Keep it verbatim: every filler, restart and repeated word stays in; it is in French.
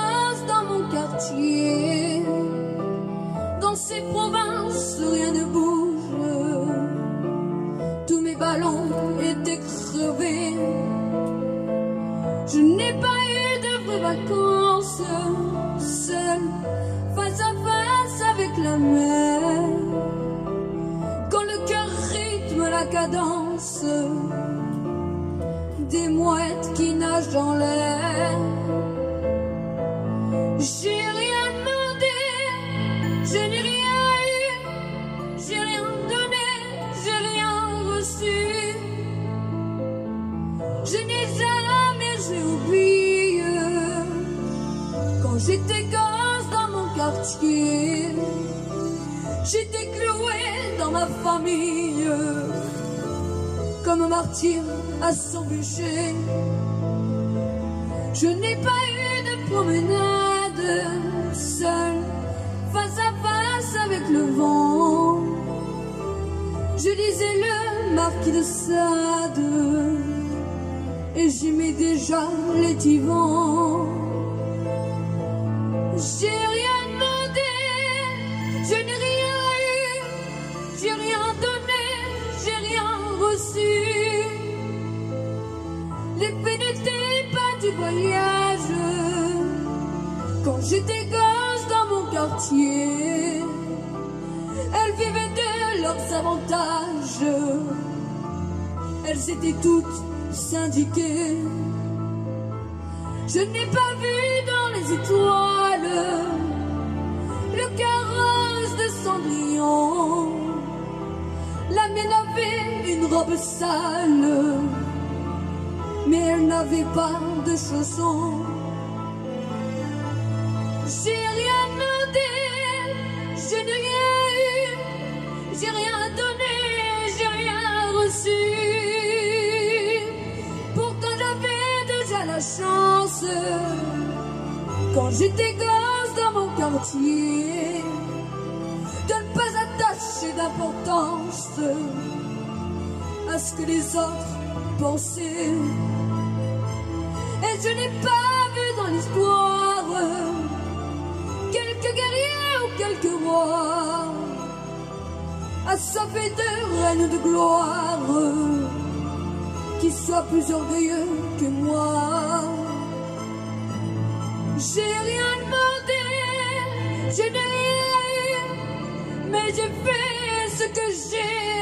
gosse dans mon quartier. Dans ces provinces, rien ne bouge. Tous mes ballons étaient crevés. Je n'ai pas eu de vraies vacances. Seul, face à face avec la mer. Quand le cœur rythme la cadence des mouettes qui nagent dans l'air. J'ai rien demandé, je n'ai rien eu, j'ai rien donné, j'ai rien reçu. Je n'ai jamais, j'ai oublié quand j'étais gosse dans mon quartier. J'étais clouée dans ma famille comme un martyr à son bûcher. Je n'ai pas eu de promenade seule, face à face avec le vent. Je lisais le Marquis de Sade et j'aimais déjà les divans. J'ai rien demandé, je n'ai rien eu, j'ai rien donné, j'ai rien reçu. L'effet n'était pas du voyage quand j'étais gosse dans mon quartier. Elles vivaient de leurs avantages, elles étaient toutes syndiquées. Je n'ai pas vu dans les étoiles le carrosse de Cendrillon. La mienne avait une robe sale, mais elle n'avait pas de chaussons. J'ai rien demandé, je n'ai rien eu, j'ai rien donné, j'ai rien reçu. Pourtant j'avais déjà la chance, quand j'étais gosse dans mon quartier, de ne pas attacher d'importance à ce que les autres pensaient. Et je n'ai pas vu dans l'histoire quelques guerriers ou quelques rois assoiffés de règne de gloire qui soient plus orgueilleux que moi. J'ai rien demandé, je n'ai rien eu, mais j'ai fait ce que j'ai